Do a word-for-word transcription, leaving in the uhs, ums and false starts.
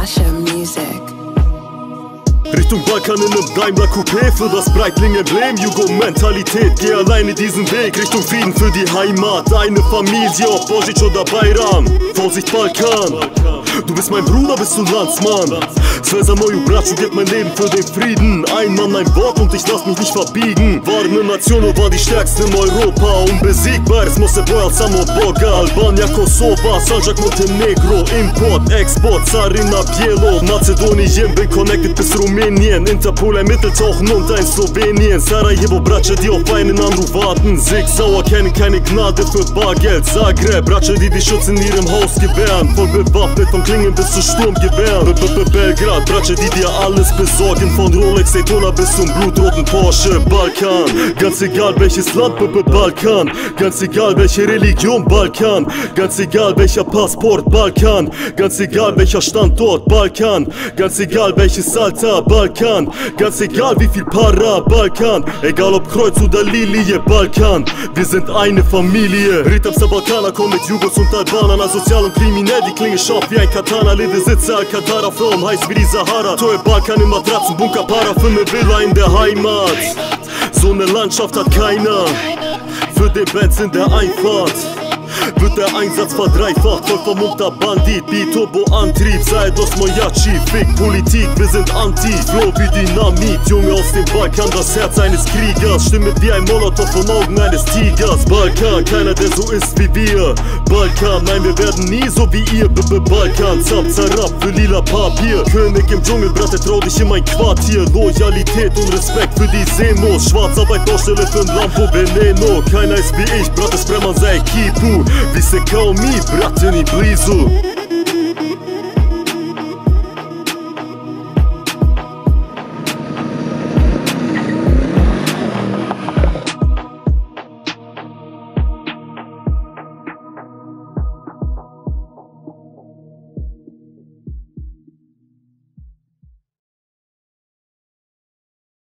Asha Music. Richtung Balkan in nem Daimler Coupé, für das Breitling-Emblem, Jugo-Mentalität, geh alleine diesen Weg, Richtung Frieden für die Heimat, deine Familie, ob Božić oder Bayram, Vorsicht Balkan, du bist mein Bruder, bist du Landsmann, Svezia moju braću, gib mein Leben für den Frieden, ein Mann, ein Wort und ich lass mich nicht verbiegen, Warne Nation war die stärksten in Europa, unbesiegbar, es muss se bojal samo Boga, Albanija, Kosova, Sandžak, Montenegro, Import, Export, Carina, Bijelo, Macedonien, bin connected bis Rumänien, Interpol ermittelt tauchen und ein Slowenien, Sarajevo, Bratsche, die auf einen Anruf warten, Sig Sauer, kennen keine Gnade für Bargeld, Zagreb, Bratsche, die die Schutz in ihrem Haus gewähren, voll bewaffnet, von Klingen bis zu Sturmgewehren, B -B -B Belgrad, Bratsche, die dir alles besorgen, von Rolex, Daytona bis zum blutroten Porsche, Balkan, ganz egal welches Land, B -B Balkan, ganz egal welche Religion, Balkan, ganz egal welcher Passport, Balkan, ganz egal welcher Standort, Balkan, ganz egal welches Alter, Balkan, ganz egal wie viel Para, Balkan, egal ob Kreuz oder Lilie, Balkan, wir sind eine Familie. Ritamster Balkaner, komm mit Jugos und Albanern, asozial und kriminell, die Klinge scharf wie ein Katana, Lede Sitze, Alcantara, Frauen heiß wie die Sahara, Toy Balkan im Matratzen, Bunker, Para, für ne Villa in der Heimat, so ne Landschaft hat keiner, für den Bands in der Einfahrt wird der Einsatz verdreifacht, voll vermummter Bandit, Bi-Turbo-Antrieb, Saidos Mojaci, Fick Politik, wir sind Anti, Flow wie Dynamit, Junge aus dem Balkan, das Herz eines Kriegers, Stimme wie ein Molotow von Augen eines Tigers, Balkan, keiner der so ist wie wir, Balkan, nein wir werden nie so wie ihr, B -B Balkan, Zap, Zarab für lila Papier, König im Dschungel, Bratte, trau dich in mein Quartier, Loyalität und Respekt für die Semos, Schwarzarbeit, Baustelle für ein Lampo Veneno, keiner ist wie ich, Bratte, Spreman, sei Kipu, vi se kao mi, brate, ni blizu.